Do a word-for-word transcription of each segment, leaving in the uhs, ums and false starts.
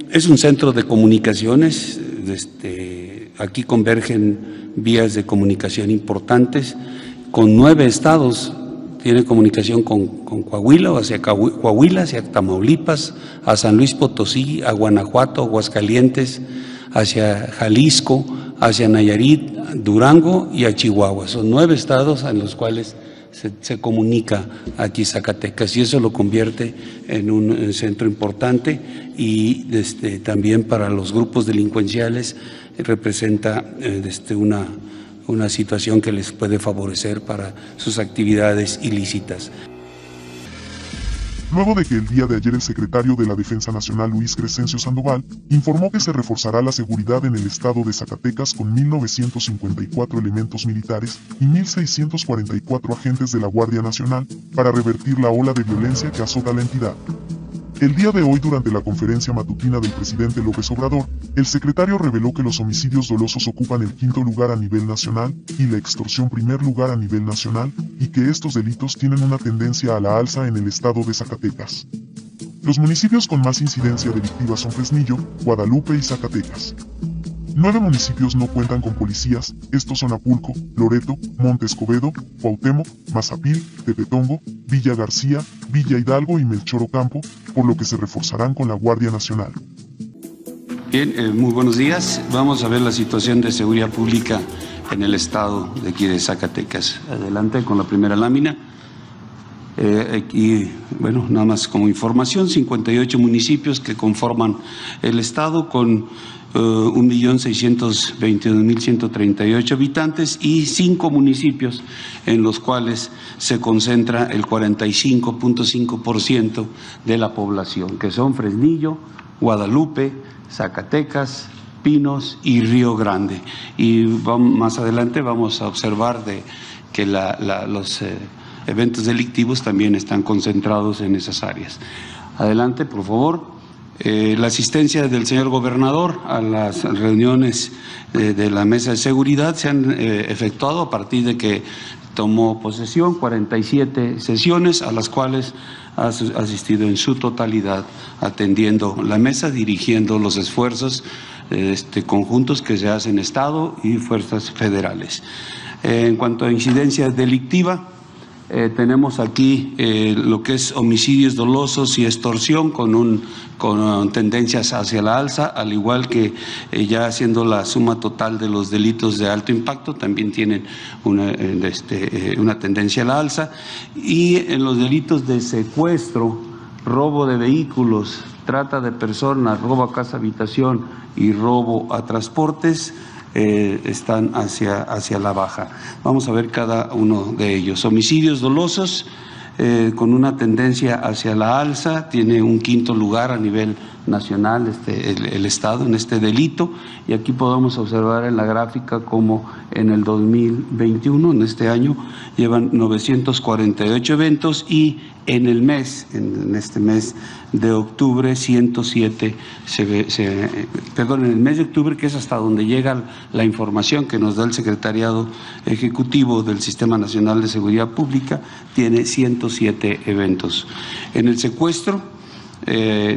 es un centro de comunicaciones, este, aquí convergen vías de comunicación importantes, con nueve estados, tiene comunicación con, con Coahuila, hacia Coahuila, hacia Tamaulipas, a San Luis Potosí, a Guanajuato, Aguascalientes, hacia Jalisco, hacia Nayarit, Durango y a Chihuahua. Son nueve estados en los cuales se, se comunica aquí Zacatecas, y eso lo convierte en un, en un centro importante, y este, también para los grupos delincuenciales representa eh, este, una, una situación que les puede favorecer para sus actividades ilícitas. Luego de que el día de ayer el secretario de la Defensa Nacional, Luis Crescencio Sandoval, informó que se reforzará la seguridad en el estado de Zacatecas con mil novecientos cincuenta y cuatro elementos militares y mil seiscientos cuarenta y cuatro agentes de la Guardia Nacional para revertir la ola de violencia que azota la entidad. El día de hoy, durante la conferencia matutina del presidente López Obrador, el secretario reveló que los homicidios dolosos ocupan el quinto lugar a nivel nacional y la extorsión primer lugar a nivel nacional, y que estos delitos tienen una tendencia a la alza en el estado de Zacatecas. Los municipios con más incidencia delictiva son Fresnillo, Guadalupe y Zacatecas. Nueve municipios no cuentan con policías, estos son Apulco, Loreto, Monte Escobedo, Cuauhtémoc, Mazapil, Tepetongo, Villa García, Villa Hidalgo y Melchor Ocampo, por lo que se reforzarán con la Guardia Nacional. Bien, eh, muy buenos días. Vamos a ver la situación de seguridad pública en el estado de aquí de Zacatecas. Adelante con la primera lámina. Eh, aquí, bueno, nada más como información, cincuenta y ocho municipios que conforman el estado con Uh, un millón seiscientos veintidós mil ciento treinta y ocho habitantes, y cinco municipios en los cuales se concentra el cuarenta y cinco punto cinco por ciento de la población, que son Fresnillo, Guadalupe, Zacatecas, Pinos y Río Grande. Y vamos, más adelante vamos a observar de que la, la, los eh, eventos delictivos también están concentrados en esas áreas. Adelante, por favor. Eh, la asistencia del señor gobernador a las reuniones eh, de la mesa de seguridad se han eh, efectuado a partir de que tomó posesión, cuarenta y siete sesiones a las cuales ha asistido en su totalidad, atendiendo la mesa, dirigiendo los esfuerzos eh, este, conjuntos que se hacen Estado y fuerzas federales. Eh, en cuanto a incidencia delictiva, Eh, tenemos aquí eh, lo que es homicidios dolosos y extorsión con, un, con uh, tendencias hacia la alza, al igual que eh, ya haciendo la suma total de los delitos de alto impacto, también tienen una, este, eh, una tendencia a la alza. Y en los delitos de secuestro, robo de vehículos, trata de personas, robo a casa habitación y robo a transportes, Eh, están hacia, hacia la baja. Vamos a ver cada uno de ellos. Homicidios dolosos eh, con una tendencia hacia la alza, tiene un quinto lugar a nivel nacional este, el, el Estado en este delito, y aquí podemos observar en la gráfica como en el dos mil veintiuno, en este año, llevan novecientos cuarenta y ocho eventos, y en el mes, en, en este mes de octubre, ciento siete, se, se, perdón, en el mes de octubre, que es hasta donde llega la información que nos da el Secretariado Ejecutivo del Sistema Nacional de Seguridad Pública, tiene ciento siete eventos. En el secuestro, eh,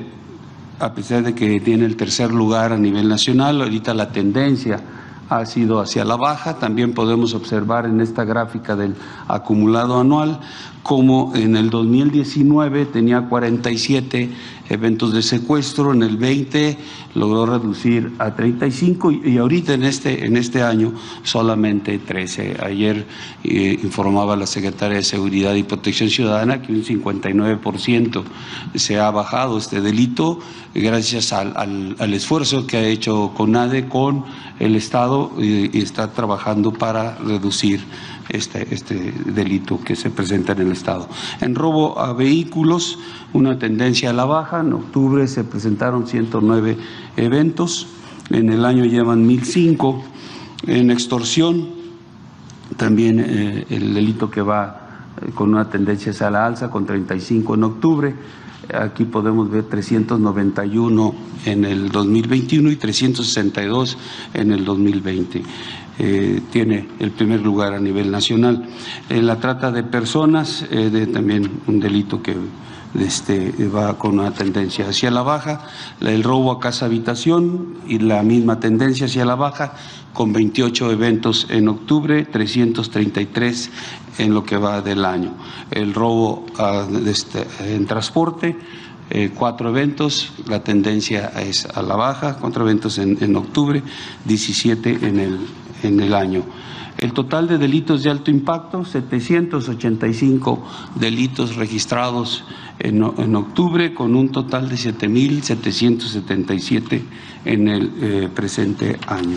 a pesar de que tiene el tercer lugar a nivel nacional, ahorita la tendencia ha sido hacia la baja. También podemos observar en esta gráfica del acumulado anual como en el dos mil diecinueve tenía cuarenta y siete eventos de secuestro, en el veinte logró reducir a treinta y cinco, y, y ahorita en este, en este año solamente trece. Ayer eh, informaba la Secretaria de Seguridad y Protección Ciudadana que un cincuenta y nueve por ciento se ha bajado este delito gracias al, al, al esfuerzo que ha hecho CONADE con el Estado, y, y está trabajando para reducir Este, este delito que se presenta en el Estado. En robo a vehículos, una tendencia a la baja. En octubre se presentaron ciento nueve eventos, en el año llevan mil cinco. En extorsión, también eh, el delito que va eh, con una tendencia hacia la alza, con treinta y cinco en octubre. Aquí podemos ver trescientos noventa y uno en el dos mil veintiuno y trescientos sesenta y dos en el dos mil veinte. Eh, tiene el primer lugar a nivel nacional. En la trata de personas, eh, de también un delito que este, va con una tendencia hacia la baja. El robo a casa habitación y la misma tendencia hacia la baja, con veintiocho eventos en octubre, trescientos treinta y tres en lo que va del año. El robo a, este, en transporte, eh, cuatro eventos, la tendencia es a la baja, cuatro eventos en, en octubre, diecisiete en el, en el año. El total de delitos de alto impacto, setecientos ochenta y cinco delitos registrados en, en octubre, con un total de siete mil setecientos setenta y siete en el eh, presente año.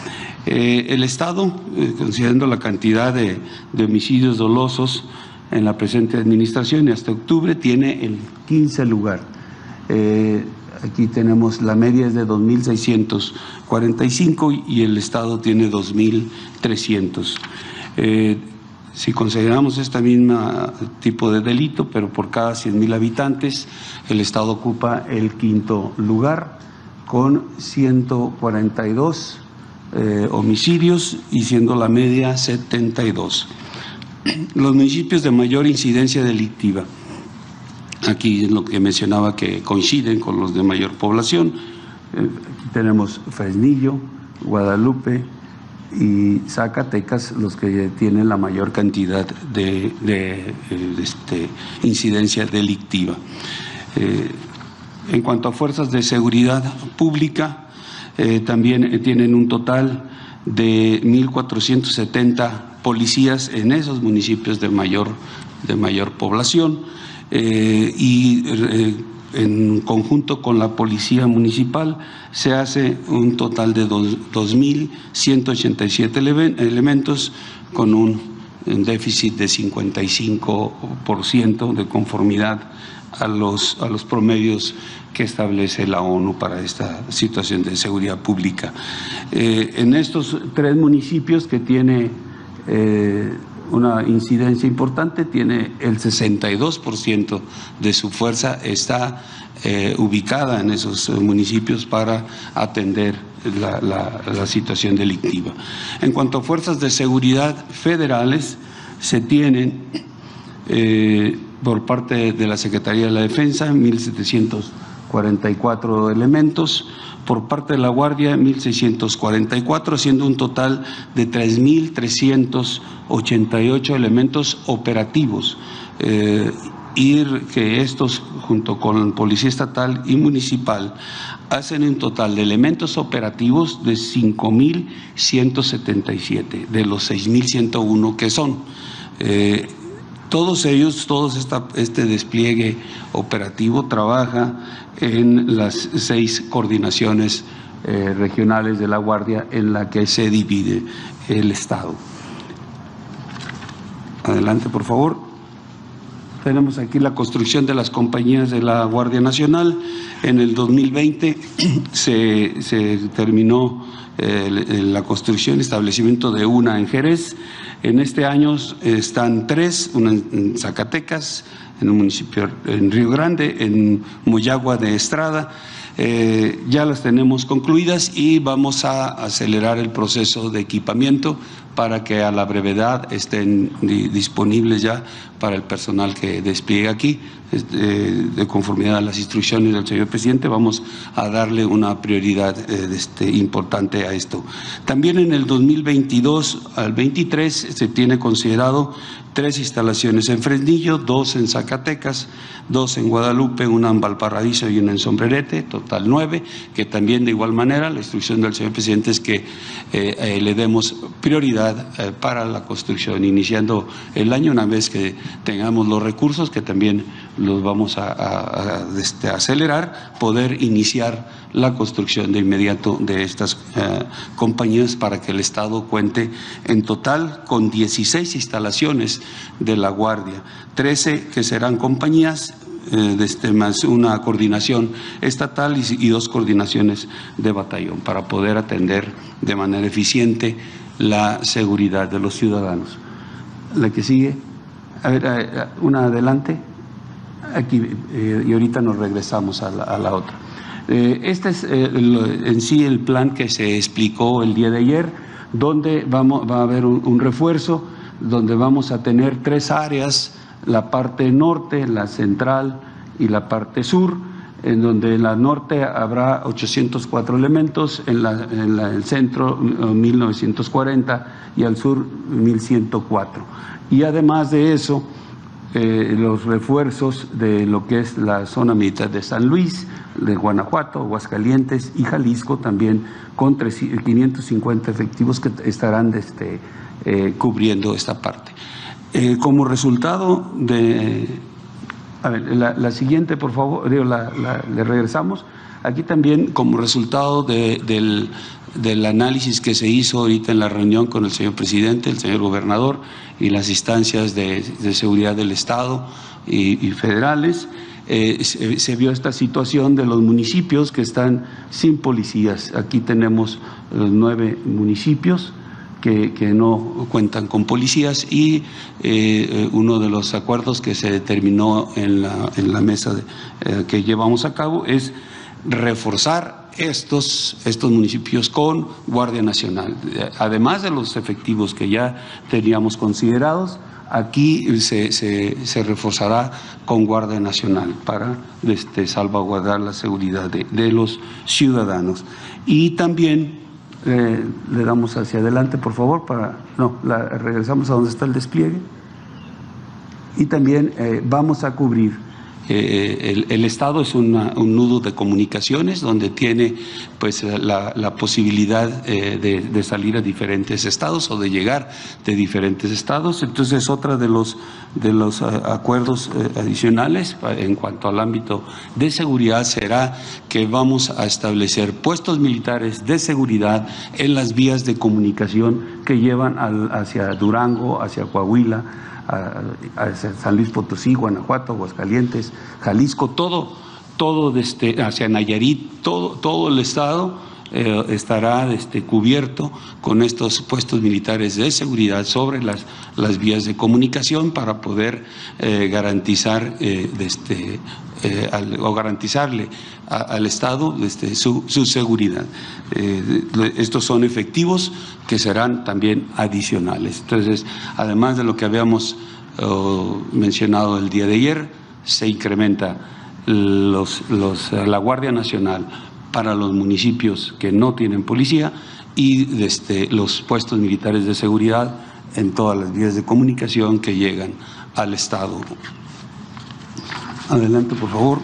Eh, el Estado, eh, considerando la cantidad de, de homicidios dolosos en la presente administración y hasta octubre, tiene el quince lugar. Eh, Aquí tenemos la media es de dos mil seiscientos cuarenta y cinco y el Estado tiene dos mil trescientos. Eh, si consideramos este mismo tipo de delito, pero por cada cien mil habitantes, el Estado ocupa el quinto lugar con ciento cuarenta y dos eh, homicidios y siendo la media setenta y dos. Los municipios de mayor incidencia delictiva. Aquí es lo que mencionaba que coinciden con los de mayor población. Eh, aquí tenemos Fresnillo, Guadalupe y Zacatecas, los que tienen la mayor cantidad de, de, de este, incidencia delictiva. Eh, en cuanto a fuerzas de seguridad pública, eh, también tienen un total de mil cuatrocientos setenta policías en esos municipios de mayor, de mayor población. Eh, y eh, en conjunto con la Policía Municipal se hace un total de dos mil ciento ochenta y siete elementos con un, un déficit de cincuenta y cinco por ciento de conformidad a los, a los promedios que establece la ONU para esta situación de seguridad pública. Eh, en estos tres municipios que tiene eh, una incidencia importante, tiene el sesenta y dos por ciento de su fuerza está eh, ubicada en esos municipios para atender la, la, la situación delictiva. En cuanto a fuerzas de seguridad federales, se tienen eh, por parte de la Secretaría de la Defensa mil setecientos cuarenta y cuatro elementos, por parte de la Guardia mil seiscientos cuarenta y cuatro, siendo un total de tres mil trescientos ochenta y ocho elementos operativos, eh, y que estos junto con Policía Estatal y Municipal hacen un total de elementos operativos de cinco mil ciento setenta y siete de los seis mil ciento uno que son. Eh, Todos ellos, todo esta, este despliegue operativo trabaja en las seis coordinaciones eh, regionales de la Guardia en la que se divide el Estado. Adelante, por favor. Tenemos aquí la construcción de las compañías de la Guardia Nacional. En el dos mil veinte se, se terminó eh, la construcción, establecimiento de una en Jerez. En este año están tres, una en Zacatecas, en un municipio en Río Grande, en Moyagua de Estrada. Eh, ya las tenemos concluidas y vamos a acelerar el proceso de equipamiento para que a la brevedad estén disponibles ya para el personal que despliega aquí. Eh, de conformidad a las instrucciones del señor presidente, vamos a darle una prioridad eh, este, importante a esto. También en el dos mil veintidós al veintitrés se tiene considerado tres instalaciones en Fresnillo, dos en Zacatecas, dos en Guadalupe, una en Valparaíso y una en Sombrerete, total nueve, que también de igual manera la instrucción del señor presidente es que eh, eh, le demos prioridad eh, para la construcción, iniciando el año una vez que tengamos los recursos, que también los vamos a, a, a este, acelerar, poder iniciar la construcción de inmediato de estas eh, compañías para que el Estado cuente en total con dieciséis instalaciones de la Guardia, trece que serán compañías, eh, de este, más una coordinación estatal y, y dos coordinaciones de batallón para poder atender de manera eficiente la seguridad de los ciudadanos. La que sigue, a ver, una adelante, aquí, eh, y ahorita nos regresamos a la, a la otra. Eh, este es eh, el, en sí el plan que se explicó el día de ayer, donde vamos, va a haber un, un refuerzo, donde vamos a tener tres áreas, la parte norte, la central y la parte sur, en donde en la norte habrá ochocientos cuatro elementos, en, la, en la, el centro mil novecientos cuarenta y al sur mil ciento cuatro. Y además de eso, eh, los refuerzos de lo que es la zona militar de San Luis, de Guanajuato, Aguascalientes y Jalisco, también con quinientos cincuenta efectivos que estarán este, eh, cubriendo esta parte. Eh, como resultado de… A ver, la, la siguiente, por favor, digo, la, la, le regresamos. Aquí también, como resultado de, del, del análisis que se hizo ahorita en la reunión con el señor presidente, el señor gobernador y las instancias de, de seguridad del Estado y, y federales, eh, se, se vio esta situación de los municipios que están sin policías. Aquí tenemos los nueve municipios Que, que no cuentan con policías y eh, uno de los acuerdos que se determinó en la, en la mesa de, eh, que llevamos a cabo es reforzar estos, estos municipios con Guardia Nacional. Además de los efectivos que ya teníamos considerados, aquí se, se, se reforzará con Guardia Nacional para este, salvaguardar la seguridad de, de los ciudadanos. Y también Eh, le damos hacia adelante, por favor, para no, la, regresamos a donde está el despliegue. Y también eh, vamos a cubrir, eh, el, el Estado es una, un nudo de comunicaciones donde tiene pues la, la posibilidad eh, de, de salir a diferentes estados o de llegar de diferentes estados. Entonces, otra de los, de los acuerdos eh, adicionales en cuanto al ámbito de seguridad será que vamos a establecer puestos militares de seguridad en las vías de comunicación que llevan al, hacia Durango, hacia Coahuila, hacia San Luis Potosí, Guanajuato, Aguascalientes, Jalisco, todo, todo desde, hacia Nayarit, todo, todo el estado eh, estará este, cubierto con estos puestos militares de seguridad sobre las, las vías de comunicación para poder eh, garantizar eh, este, eh, al, o garantizarle a, al Estado este, su, su seguridad. Eh, estos son efectivos que serán también adicionales. Entonces, además de lo que habíamos uh, mencionado el día de ayer, se incrementa los, los, la Guardia Nacional para los municipios que no tienen policía y desde los puestos militares de seguridad en todas las vías de comunicación que llegan al Estado. Adelante, por favor.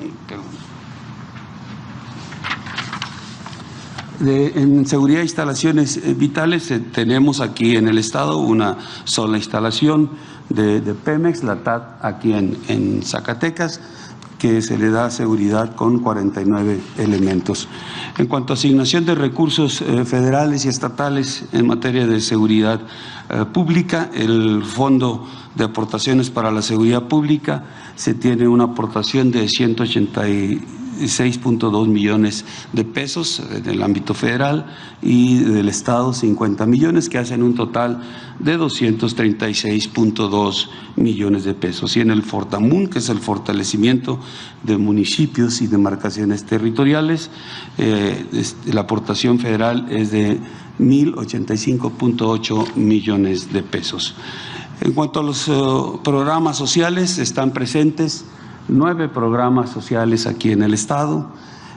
De, en seguridad de instalaciones vitales, eh, tenemos aquí en el Estado una sola instalación de, de Pemex, la T A D, aquí en, en Zacatecas, que se le da seguridad con cuarenta y nueve elementos. En cuanto a asignación de recursos eh, federales y estatales en materia de seguridad eh, pública, el Fondo de Aportaciones para la Seguridad Pública se tiene una aportación de ciento ochenta y seis punto dos millones de pesos en el ámbito federal y del Estado cincuenta millones, que hacen un total de doscientos treinta y seis punto dos millones de pesos. Y en el Fortamun, que es el fortalecimiento de municipios y demarcaciones territoriales, eh, la aportación federal es de mil ochenta y cinco punto ocho millones de pesos. En cuanto a los uh, programas sociales, están presentes nueve programas sociales aquí en el Estado,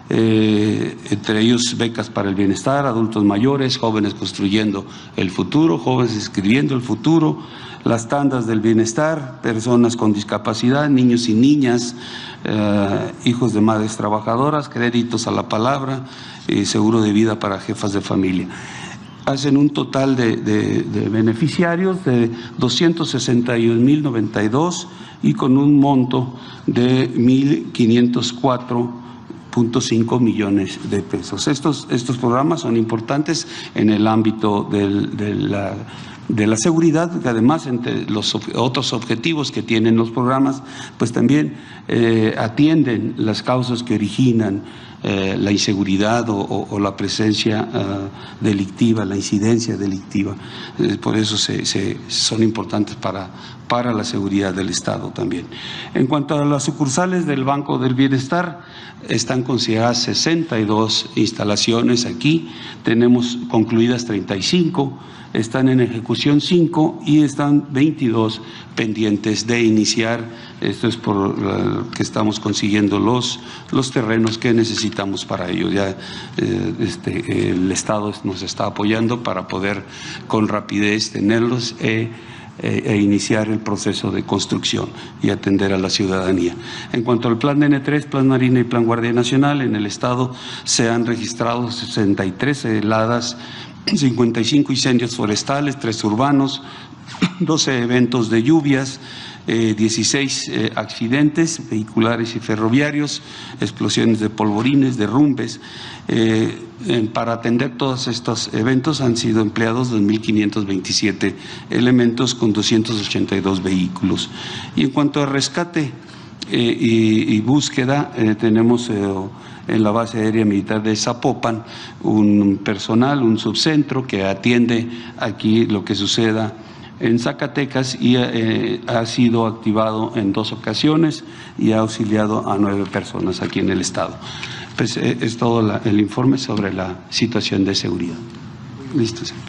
eh, entre ellos becas para el bienestar, adultos mayores, jóvenes construyendo el futuro, jóvenes escribiendo el futuro, las tandas del bienestar, personas con discapacidad, niños y niñas, eh, hijos de madres trabajadoras, créditos a la palabra, eh, seguro de vida para jefas de familia. Hacen un total de, de, de beneficiarios de doscientos sesenta y un mil noventa y dos y con un monto de mil quinientos cuatro punto cinco millones de pesos. Estos, estos programas son importantes en el ámbito del, de, la, de la seguridad, que además entre los otros objetivos que tienen los programas, pues también eh, atienden las causas que originan Eh, la inseguridad o, o, o la presencia uh, delictiva, la incidencia delictiva. Eh, por eso se, se, son importantes para, para la seguridad del Estado también. En cuanto a las sucursales del Banco del Bienestar, están consideradas sesenta y dos instalaciones aquí, tenemos concluidas treinta y cinco, están en ejecución cinco y están veintidós pendientes de iniciar. Esto es por lo que estamos consiguiendo los, los terrenos que necesitamos para ello. Ya eh, este, el Estado nos está apoyando para poder con rapidez tenerlos e, e, e iniciar el proceso de construcción y atender a la ciudadanía. En cuanto al Plan N tres, Plan Marina y Plan Guardia Nacional, en el Estado se han registrado sesenta y tres heladas, cincuenta y cinco incendios forestales, tres urbanos, doce eventos de lluvias, eh, dieciséis eh, accidentes vehiculares y ferroviarios, explosiones de polvorines, derrumbes. Eh, eh, para atender todos estos eventos han sido empleados dos mil quinientos veintisiete elementos con doscientos ochenta y dos vehículos. Y en cuanto a rescate eh, y, y búsqueda, eh, tenemos eh, en la base aérea militar de Zapopan un personal, un subcentro que atiende aquí lo que suceda en Zacatecas y eh, ha sido activado en dos ocasiones y ha auxiliado a nueve personas aquí en el estado. Pues eh, es todo la, el informe sobre la situación de seguridad. Listo, señor.